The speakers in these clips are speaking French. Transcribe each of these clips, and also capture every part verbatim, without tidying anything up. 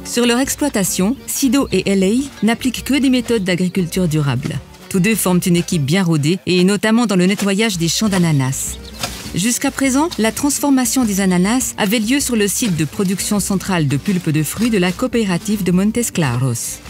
Sur leur exploitation, Sido et L A n'appliquent que des méthodes d'agriculture durable. Tous deux forment une équipe bien rodée, et notamment dans le nettoyage des champs d'ananas. Jusqu'à présent, la transformation des ananas avait lieu sur le site de production centrale de pulpe de fruits de la coopérative de Montes Claros.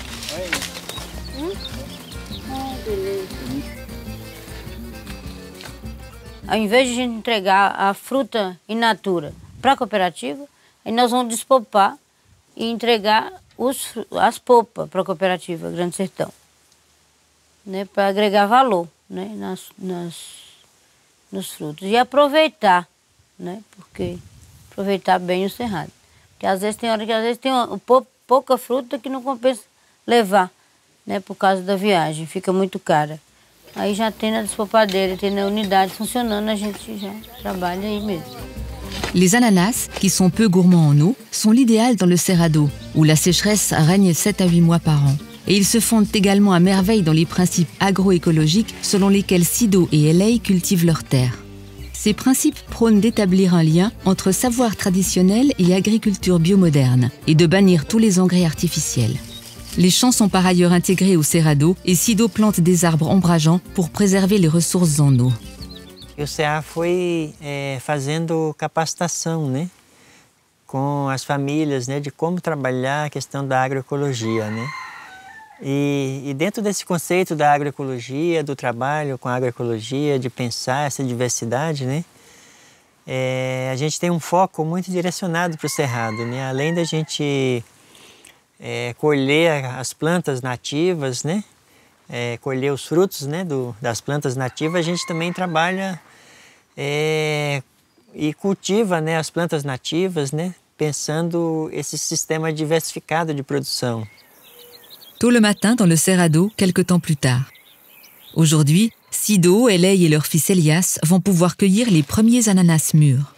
Ao invés de a gente entregar a fruta in natura para a cooperativa, aí nós vamos despolpar e entregar os, as polpas para a cooperativa Grande Sertão, né, para agregar valor, né, nas, nas, nos frutos e aproveitar, né, porque aproveitar bem o cerrado. Porque às vezes tem hora que às vezes tem uma, pou, pouca fruta que não compensa levar, né, por causa da viagem, fica muito cara. Aí já tem na despolpadeira, tem na unidade funcionando, a gente já trabalha aí mesmo. Les ananas, qui sont peu gourmands en eau, sont l'idéal dans le Cerrado, où la sécheresse règne sept à huit mois par an. Et ils se fondent également à merveille dans les principes agroécologiques selon lesquels Sido et L A cultivent leurs terres. Ces principes prônent d'établir un lien entre savoir traditionnel et agriculture biomoderne, et de bannir tous les engrais artificiels. Les champs sont par ailleurs intégrés au Cerrado et Sido plante des arbres ombrageants pour préserver les ressources en eau. O C A foi é, fazendo capacitação, né, com as famílias, né, de como trabalhar a questão da agroecologia, né. E, e dentro desse conceito da agroecologia, do trabalho com a agroecologia, de pensar essa diversidade, né, é, a gente tem um foco muito direcionado para o Cerrado, né, além da gente É, colher as plantas nativas, né? É, colher os frutos, né, do, das plantas nativas, a gente também trabalha é, e cultiva, né, as plantas nativas, né, pensando esse sistema diversificado de produção. Tôt le matin dans le Cerrado, quelque temps plus tard. Aujourd'hui, Sido, L A et leur fils Elias vont pouvoir cueillir les premiers ananas mûrs.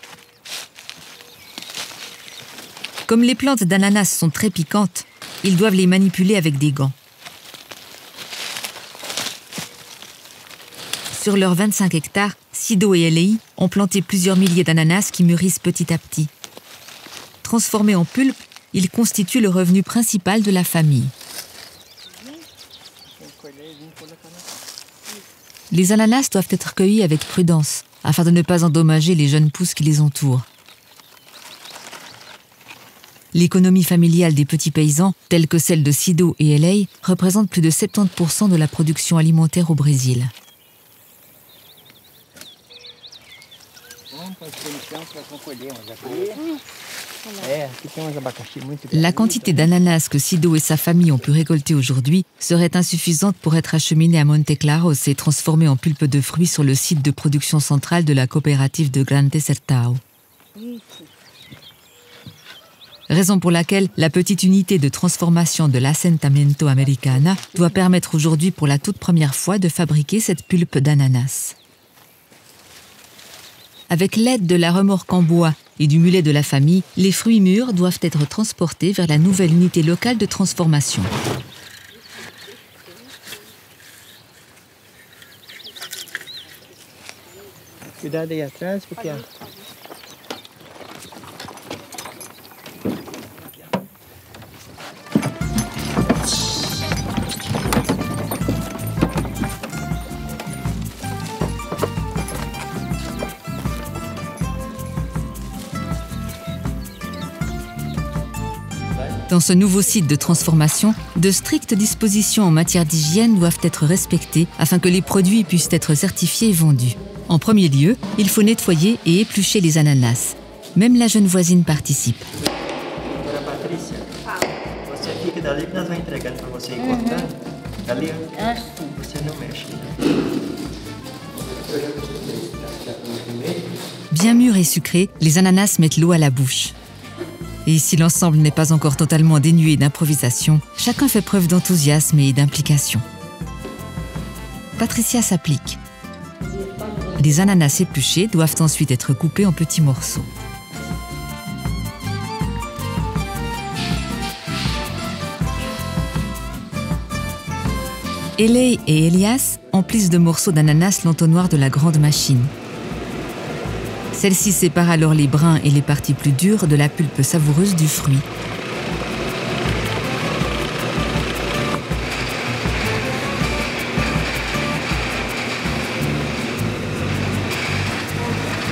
Comme les plantes d'ananas sont très piquantes, ils doivent les manipuler avec des gants. Sur leurs vingt-cinq hectares, Sido et L A ont planté plusieurs milliers d'ananas qui mûrissent petit à petit. Transformés en pulpe, ils constituent le revenu principal de la famille. Les ananas doivent être cueillis avec prudence, afin de ne pas endommager les jeunes pousses qui les entourent. L'économie familiale des petits paysans, telle que celle de Sido et L A, représente plus de soixante-dix pour cent de la production alimentaire au Brésil. La quantité d'ananas que Sido et sa famille ont pu récolter aujourd'hui serait insuffisante pour être acheminée à Montes Claros et transformée en pulpe de fruits sur le site de production centrale de la coopérative de Grande Sertão. Raison pour laquelle la petite unité de transformation de l'Assentamento Americana doit permettre aujourd'hui pour la toute première fois de fabriquer cette pulpe d'ananas. Avec l'aide de la remorque en bois et du mulet de la famille, les fruits mûrs doivent être transportés vers la nouvelle unité locale de transformation. Cuidado aí atrás, porque Dans ce nouveau site de transformation, de strictes dispositions en matière d'hygiène doivent être respectées afin que les produits puissent être certifiés et vendus. En premier lieu, il faut nettoyer et éplucher les ananas. Même la jeune voisine participe. Bien mûrs et sucrés, les ananas mettent l'eau à la bouche. Et si l'ensemble n'est pas encore totalement dénué d'improvisation, chacun fait preuve d'enthousiasme et d'implication. Patricia s'applique. Les ananas épluchés doivent ensuite être coupés en petits morceaux. L A et Elias emplissent de morceaux d'ananas l'entonnoir de la grande machine. Celle-ci sépare alors les brins et les parties plus dures de la pulpe savoureuse du fruit.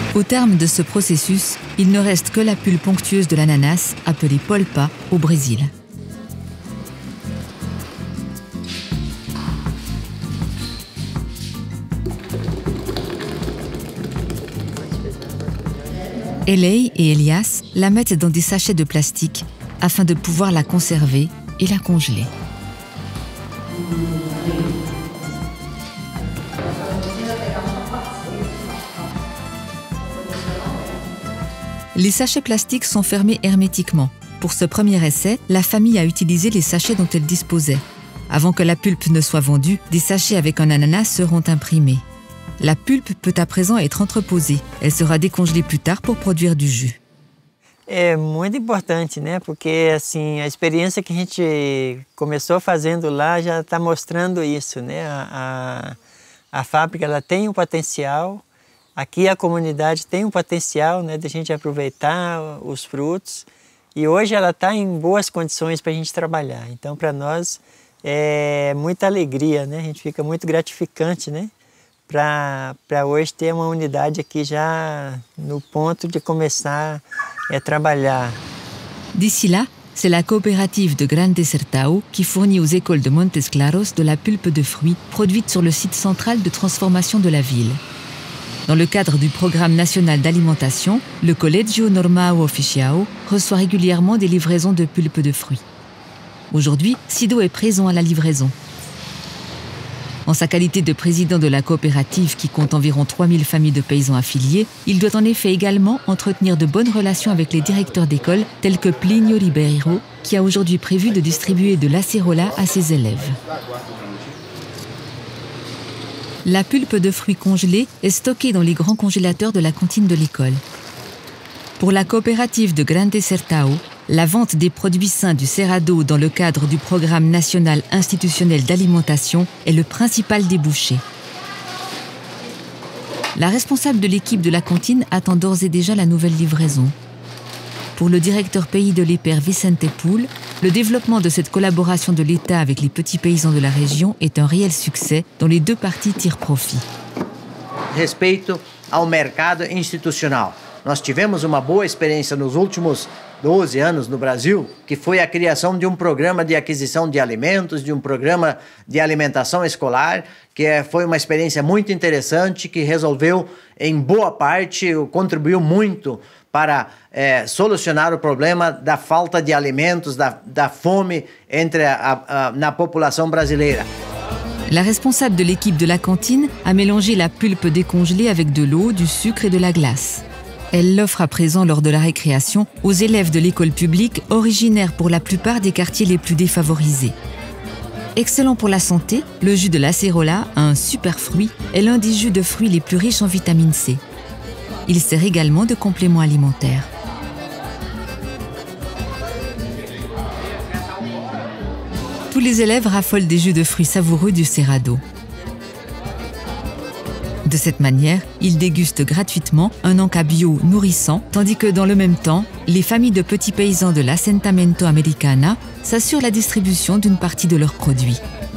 Au terme de ce processus, il ne reste que la pulpe onctueuse de l'ananas, appelée polpa, au Brésil. Elei et Elias la mettent dans des sachets de plastique afin de pouvoir la conserver et la congeler. Les sachets plastiques sont fermés hermétiquement. Pour ce premier essai, la famille a utilisé les sachets dont elle disposait. Avant que la pulpe ne soit vendue, des sachets avec un ananas seront imprimés. La pulpe peut à présent être entreposée. Elle sera décongelée plus tard pour produire du jus. É muito importante, né? Porque assim, a experiência que a gente começou fazendo lá já está mostrando isso, né? A, a, a fábrica ela tem um potencial, aqui a comunidade tem um potencial, né, de a gente aproveitar os frutos e hoje ela está em boas condições para a gente trabalhar. Então, para nós é muita alegria, né? A gente fica muito gratificante, né? Para hoje ter uma unidade aqui já no ponto de começar a trabalhar. D'ici là, c'est la coopérative de Grande Sertão qui fournit aux écoles de Montes Claros de la pulpe de fruits produite sur le site central de transformation de la ville. Dans le cadre du programme national d'alimentation, le Colégio Normal Oficial reçoit régulièrement des livraisons de pulpe de fruits. Aujourd'hui, Sido est présent à la livraison. En sa qualité de président de la coopérative qui compte environ trois mille familles de paysans affiliés, il doit en effet également entretenir de bonnes relations avec les directeurs d'école tels que Plinio Ribeiro, qui a aujourd'hui prévu de distribuer de l'acérola à ses élèves. La pulpe de fruits congelés est stockée dans les grands congélateurs de la cantine de l'école. Pour la coopérative de Grande Sertão, la vente des produits sains du Cerrado dans le cadre du programme national institutionnel d'alimentation est le principal débouché. La responsable de l'équipe de la cantine attend d'ores et déjà la nouvelle livraison. Pour le directeur pays de l'E P E R Vicente Poul, le développement de cette collaboration de l'État avec les petits paysans de la région est un réel succès dont les deux parties tirent profit. Respeito ao mercado institucional. Nós tivemos uma boa experiência nos últimos doze anos no Brasil, que foi a criação de um programa de aquisição de alimentos, de um programa de alimentação escolar, que é, foi uma experiência muito interessante, que resolveu, em boa parte, contribuiu muito para é, solucionar o problema da falta de alimentos, da, da fome entre a, a, na população brasileira. La responsable de l'équipe de la cantine a mélangé la pulpe décongelée avec de l'eau, du sucre et de la glace. Elle l'offre à présent lors de la récréation aux élèves de l'école publique originaires pour la plupart des quartiers les plus défavorisés. Excellent pour la santé, le jus de l'acérola, un super fruit, est l'un des jus de fruits les plus riches en vitamine C. Il sert également de complément alimentaire. Tous les élèves raffolent des jus de fruits savoureux du Cerrado. De cette manière, ils dégustent gratuitement un encas bio nourrissant, tandis que dans le même temps, les familles de petits paysans de l'Assentamento Americana s'assurent la distribution d'une partie de leurs produits.